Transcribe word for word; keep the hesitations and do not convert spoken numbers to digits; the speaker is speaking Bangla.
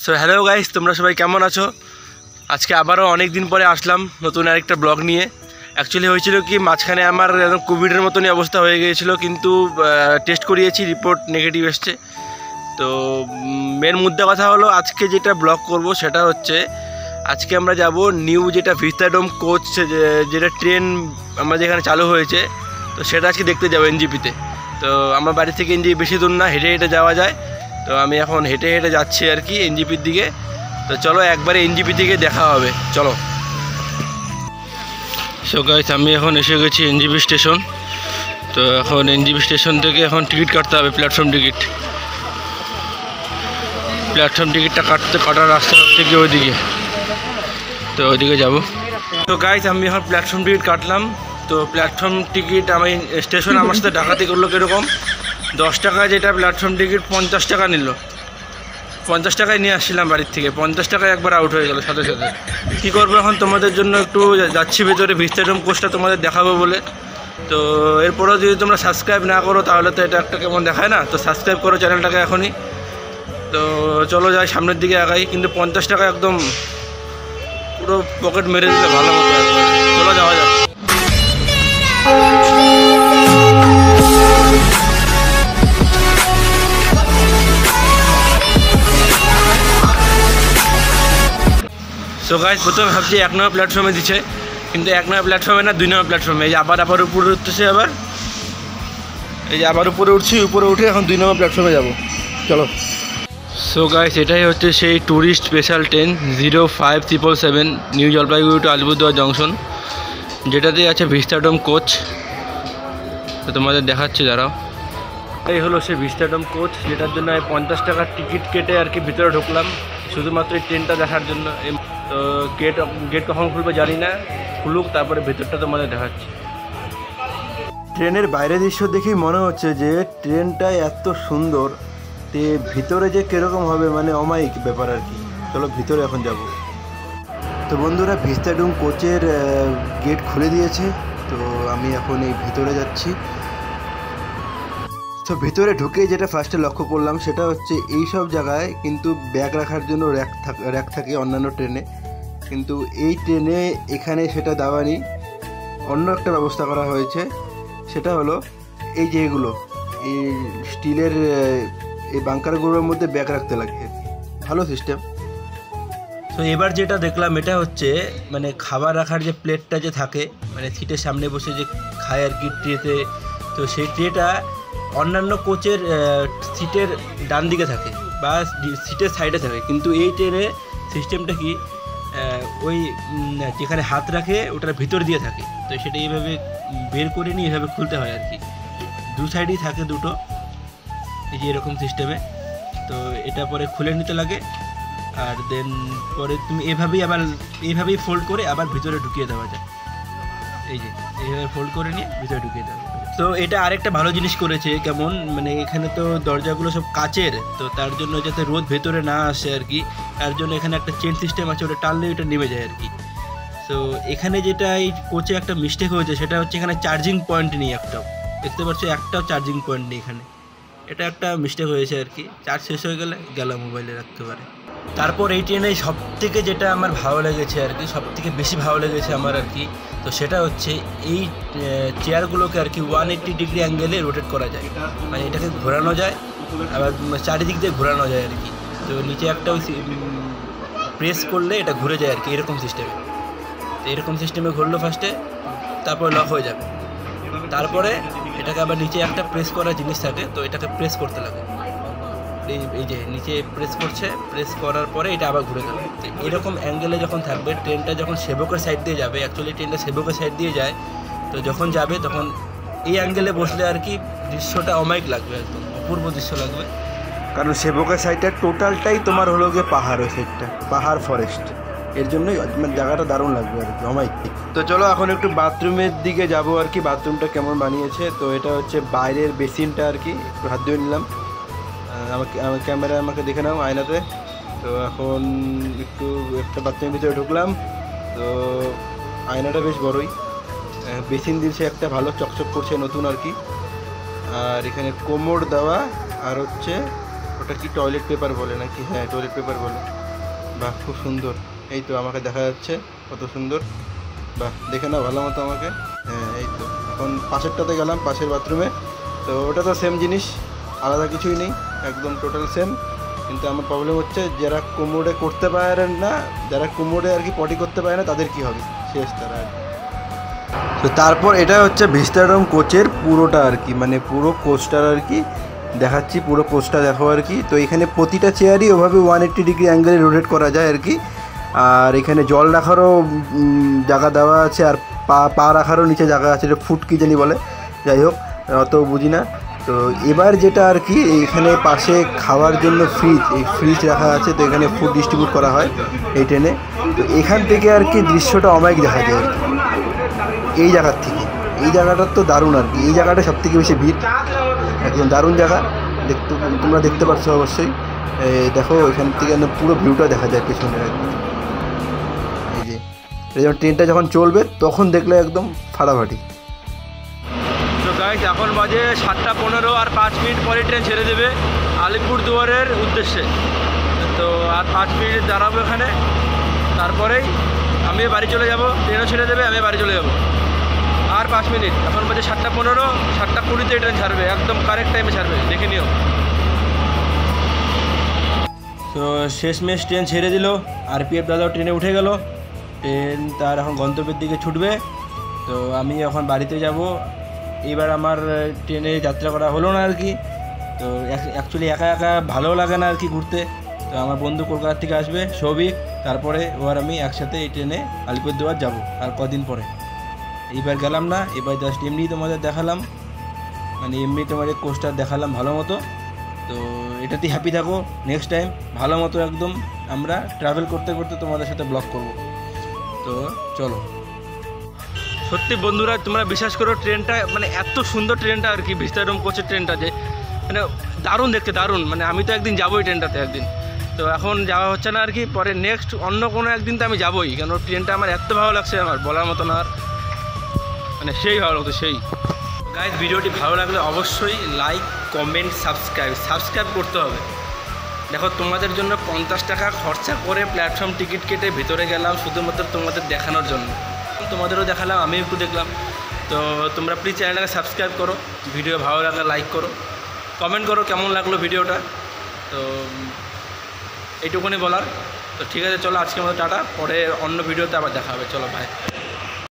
সো হ্যালো গাইস, তোমরা সবাই কেমন আছো? আজকে আবারও অনেক দিন পরে আসলাম নতুন আরেকটা ব্লগ নিয়ে। অ্যাকচুয়ালি হয়েছিল কি, মাঝখানে আমার একদম কোভিডের মতনই অবস্থা হয়ে গিয়েছিলো, কিন্তু টেস্ট করিয়েছি, রিপোর্ট নেগেটিভ এসছে। তো মেন মুদ্রা কথা হলো, আজকে যেটা ব্লগ করব সেটা হচ্ছে, আজকে আমরা যাব নিউ যেটা ভিস্তাডোম কোচ, যেটা ট্রেন আমরা যেখানে চালু হয়েছে, তো সেটা আজকে দেখতে যাবো এনজিপিতে। তো আমার বাড়ি থেকে এনজিপি বেশি দূর না, হেঁটে হেঁটে যাওয়া যায়। তো আমি এখন হেঁটে হেঁটে যাচ্ছি আর কি এনজিপির দিকে। তো চলো একবারে এনজিপি থেকে দেখা হবে, চলো। সো গাইস, আমি এখন এসে গেছি এনজিপি স্টেশন। তো এখন এনজিপি স্টেশন থেকে এখন টিকিট কাটতে হবে, প্ল্যাটফর্ম টিকিট। প্ল্যাটফর্ম টিকিটটা কাটতে কাটার রাস্তা হচ্ছে কি ওইদিকে, তো ওইদিকে যাবো। তো গাইস, আমি এখন প্ল্যাটফর্ম টিকিট কাটলাম। তো প্ল্যাটফর্ম টিকিট আমি স্টেশন আমার সাথে ডাকাতি করলো কীরকম, দশ টাকা যেটা প্ল্যাটফর্ম টিকিট পঞ্চাশ টাকা নিল। পঞ্চাশ টাকায় নিয়ে আসছিলাম বাড়ির থেকে, পঞ্চাশ টাকায় একবার আউট হয়ে গেল সাথে সাথে। কী করবো এখন, তোমাদের জন্য একটু যাচ্ছি ভেতরে, ভিস্তাডোম কোচটা তোমাদের দেখাবো বলে। তো এরপরেও যদি তোমরা সাবস্ক্রাইব না করো তাহলে তো এটা একটা কেমন দেখায় না। তো সাবস্ক্রাইব করো চ্যানেলটাকে এখনই। তো চলো যাই, সামনের দিকে আগাই। কিন্তু পঞ্চাশ টাকা একদম পুরো পকেট মেরে দিলে ভালো মতো। চলো যাওয়া যাক। সো গাইস, প্রথমে ভাবছি এক নম্বর প্ল্যাটফর্মে দিচ্ছে, কিন্তু এক নম্বর প্ল্যাটফর্মে না, দুই নম্বর প্ল্যাটফর্মে। এই যে আবার আবার উপরে উঠতেছে, আবার এই যে আবার উপরে উঠছি, উপরে উঠে এখন দুই নম্বর প্ল্যাটফর্মে যাব, চলো। সো গাইস, এটাই হচ্ছে সেই tourist special train zero five triple seven new Jalpaiguri to Alipurduar junction, যেটাতে আছে ভিস্তাডোম কোচ। তো তোমাদের দেখাচ্ছি, দাঁড়াও। এই হলো সেই ভিস্তাডোম কোচ, যেটার জন্য আমি পঞ্চাশ টাকার টিকিট কেটে আর কি ভিতরে ঢুকলাম, শুধুমাত্র এই ট্রেনটা দেখার জন্য। তো গেট গেট কখন খুলবে জানি না, খুলুক তারপরে ভেতরটা তোমাদের দেখাচ্ছি। ট্রেনের বাইরের দৃশ্য দেখেই মনে হচ্ছে যে ট্রেনটা এত সুন্দর, তে ভিতরে যে কীরকম হবে মানে অমায়িক ব্যাপার আর কি। চলো ভিতরে এখন যাব। তো বন্ধুরা, ভিস্তাডোম কোচের গেট খুলে দিয়েছে, তো আমি এখন এই ভিতরে যাচ্ছি। তো ভিতরে ঢুকে যেটা ফার্স্টে লক্ষ্য করলাম সেটা হচ্ছে, এই সব জায়গায় কিন্তু ব্যাগ রাখার জন্য র্যাক থাকে র্যাক থাকে অন্যান্য ট্রেনে, কিন্তু এই ট্রেনে এখানে সেটা দেওয়া নেই, অন্য একটা ব্যবস্থা করা হয়েছে। সেটা হলো এই যে এগুলো, এই স্টিলের এই বাঙ্কারগুলোর মধ্যে ব্যাগ রাখতে লাগে, ভালো সিস্টেম। তো এবার যেটা দেখলাম এটা হচ্ছে মানে খাবার রাখার যে প্লেটটা যে থাকে, মানে সিটের সামনে বসে যে খায় আর কি ট্রেতে, তো সেই ট্রেটা অন্যান্য কোচের সিটের ডান দিকে থাকে বা সিটের সাইডে থাকে, কিন্তু এই ট্রেনে সিস্টেমটা কি, ওই যেখানে হাত রাখে ওটার ভিতর দিয়ে থাকে। তো সেটা এইভাবে বের করে নিয়ে এভাবে খুলতে হয় আর কি, দু সাইডেই থাকে দুটো, এই যে এরকম সিস্টেমে। তো এটা পরে খুলে নিতে লাগে, আর দেন পরে তুমি এভাবেই আবার এইভাবেই ফোল্ড করে আবার ভিতরে ঢুকিয়ে দেওয়া যায়। এই যে এইভাবে ফোল্ড করে নিয়ে ভিতরে ঢুকিয়ে দেওয়া যায়। তো এটা আরেকটা ভালো জিনিস করেছে, কেমন মানে এখানে তো দরজাগুলো সব কাচের, তো তার জন্য যাতে রোদ ভেতরে না আসে আর কি, তার জন্য এখানে একটা চেন সিস্টেম আছে, ওটা টানলে ওটা নেমে যায় আর কি। তো এখানে যেটা এই কোচে একটা মিস্টেক হয়েছে সেটা হচ্ছে, এখানে চার্জিং পয়েন্ট নেই একটাও, দেখতে পাচ্ছ একটাও চার্জিং পয়েন্ট নেই এখানে, এটা একটা মিস্টেক হয়েছে আর কি। চার্জ শেষ হয়ে গেলে গেল মোবাইলে রাখতে পারে। তারপর এই ট্রেনে সব থেকে যেটা আমার ভালো লেগেছে আর কি, সব থেকে বেশি ভালো লেগেছে আমার আর কি, তো সেটা হচ্ছে এই চেয়ারগুলোকে আর কি ওয়ান এইট্টি ডিগ্রি অ্যাঙ্গেলে রোটেট করা যায়, মানে এটাকে ঘোরানো যায়, আবার চারিদিক দিয়ে ঘোরানো যায় আর কি। তো নিচে একটা ওই প্রেস করলে এটা ঘুরে যায় আর কি, এরকম সিস্টেমে। তো এরকম সিস্টেমে ঘুরলো ফার্স্টে, তারপরে লক হয়ে যাবে। তারপরে এটাকে আবার নিচে একটা প্রেস করা জিনিস থাকে, তো এটাকে প্রেস করতে লাগে, এই এই যে নিচে প্রেস করছে, প্রেস করার পরে এটা আবার ঘুরে যাবে। তো এরকম অ্যাঙ্গেলে যখন থাকবে, ট্রেনটা যখন সেবকের সাইড দিয়ে যাবে, অ্যাকচুয়ালি ট্রেনটা সেবকের সাইড দিয়ে যায়, তো যখন যাবে তখন এই অ্যাঙ্গেলে বসলে আর কি দৃশ্যটা অমায়িক লাগবে, একদম অপূর্ব দৃশ্য লাগবে। কারণ সেবকের সাইডটা টোটালটাই তোমার হলো গিয়ে পাহাড়, ওই সাইডটা পাহাড় ফরেস্ট, এর জন্যই মানে জায়গাটা দারুণ লাগবে আর কি, অমায়িক। তো চলো এখন একটু বাথরুমের দিকে যাবো আর কি, বাথরুমটা কেমন বানিয়েছে। তো এটা হচ্ছে বাইরের বেসিনটা আর কি, একটু হাত ধুয়ে নিলাম। আমাকে আমার ক্যামেরায় আমাকে দেখে নাও আয়নাতে। তো এখন একটু একটা বাথরুমের ভিতরে ঢুকলাম, তো আয়নাটা বেশ বড়ই, বেসিন দিয়েছে একটা, ভালো চকচক করছে, নতুন আর কি। আর এখানে কোমর দেওয়া, আর হচ্ছে ওটা কি টয়লেট পেপার বলে নাকি, হ্যাঁ টয়লেট পেপার বলে। বাহ, খুব সুন্দর। এই তো আমাকে দেখা যাচ্ছে কত সুন্দর। বাহ, দেখে নাও ভালো মতো আমাকে। হ্যাঁ, এই তো এখন পাশেরটাতে গেলাম, পাশের বাথরুমে। তো ওটা তো সেম জিনিস, আলাদা কিছুই নেই, একদম টোটাল সেম। কিন্তু আমার প্রবলেম হচ্ছে যারা কোমোডে করতে পারেন না, যারা কোমোডে আর কি পটি করতে পারে না, তাদের কি হবে, শেষ তারা আর কি। তো তারপর এটা হচ্ছে ভিস্তাডোম কোচের পুরোটা আর কি, মানে পুরো কোচটার আর কি দেখাচ্ছি, পুরো কোচটা দেখো আর কি। তো এখানে প্রতিটা চেয়ারই ওভাবে ওয়ান এইট্টি ডিগ্রি অ্যাঙ্গেলে রোটেট করা যায় আর কি। আর এখানে জল রাখারও জায়গা দেওয়া আছে, আর পা পা রাখারও নিচে জায়গা আছে, এটা ফুট কি জানি বলে, যাই হোক অত বুঝি না। তো এবার যেটা আর কি, এখানে পাশে খাওয়ার জন্য ফ্রিজ, এই ফ্রিজ রাখা আছে। তো এখানে ফুড ডিস্ট্রিবিউট করা হয় এই ট্রেনে। তো এখান থেকে আর কি দৃশ্যটা অমায়িক দেখা যায় আর কি, এই জায়গার থেকে। এই জায়গাটার তো দারুণ আর কি, এই জায়গাটা সব থেকে বেশি ভিড়, একদম দারুণ জায়গা। দেখতে তোমরা দেখতে পাচ্ছ অবশ্যই, দেখো এখান থেকে পুরো ভিউটা দেখা যায় পেছনে আর কি। এই যে যখন ট্রেনটা যখন চলবে তখন দেখলে একদম ফাটাফাটি। তো গাইস এখন বাজে সাতটা পনেরো, আর পাঁচ মিনিট পরে ট্রেন ছেড়ে দেবে আলিপুরদুয়ারের উদ্দেশ্যে। তো আর পাঁচ মিনিট দাঁড়াবো এখানে, তারপরেই আমি বাড়ি চলে যাব। ট্রেনও ছেড়ে দেবে, আমি বাড়ি চলে যাব। আর পাঁচ মিনিট, এখন বাজে সাতটা পনেরো, সাতটা কুড়িতে ট্রেন ছাড়বে, একদম কারেক্ট টাইমে ছাড়বে, দেখে নিও। তো শেষমেশ ট্রেন ছেড়ে দিল, আরপিএফ দাদাও ট্রেনে উঠে গেল। ট্রেন তার এখন গন্তব্যের দিকে ছুটবে। তো আমি এখন বাড়িতে যাব। এবার আমার ট্রেনে যাত্রা করা হলো না আর কি। তো অ্যাকচুয়ালি একা একা ভালো লাগে না আর কি ঘুরতে। তো আমার বন্ধু কলকাতা থেকে আসবে, সৌভিক, তারপরে ও আর আমি একসাথে এই ট্রেনে আলিপুরদুয়ার যাব আর কদিন পরে। এইবার গেলাম না, এবার জাস্ট এমনি তোমাদের দেখালাম, মানে এমনি তোমাদের কোস্টার দেখালাম ভালো মতো। তো এটাতেই হ্যাপি থাকো। নেক্সট টাইম ভালো মতো একদম আমরা ট্রাভেল করতে করতে তোমাদের সাথে ব্লগ করব। তো চলো। সত্যি বন্ধুরা, তোমরা বিশ্বাস করো, ট্রেনটা মানে এত সুন্দর ট্রেনটা আর কি, ভিস্তাডোম কোচের ট্রেনটা, যে মানে দারুণ দেখতে, দারুণ। মানে আমি তো একদিন যাবোই ট্রেনটাতে একদিন। তো এখন যাওয়া হচ্ছে না আর কি, পরে নেক্সট অন্য কোনো একদিন তো আমি যাবোই, কেন ট্রেনটা আমার এত ভালো লাগছে, আমার বলার মতো না। আর মানে সেই ভালো লাগতো সেই। গাইস, ভিডিওটি ভালো লাগলে অবশ্যই লাইক, কমেন্ট, সাবস্ক্রাইব সাবস্ক্রাইব করতে হবে। দেখো, তোমাদের জন্য পঞ্চাশ টাকা খরচা করে প্ল্যাটফর্ম টিকিট কেটে ভেতরে গেলাম শুধুমাত্র তোমাদের দেখানোর জন্য। তোমাদেরও দেখালাম, আমিও একটু দেখলাম। তো তোমরা প্লিজ চ্যানেলটাকে সাবস্ক্রাইব করো, ভিডিও ভালো লাগলে লাইক করো, কমেন্ট করো কেমন লাগলো ভিডিওটা। তো এইটুকুনি বলার। তো ঠিক আছে, চলো আজকের মতো টাটা, পরে অন্য ভিডিওতে আবার দেখা হবে। চলো, বাই।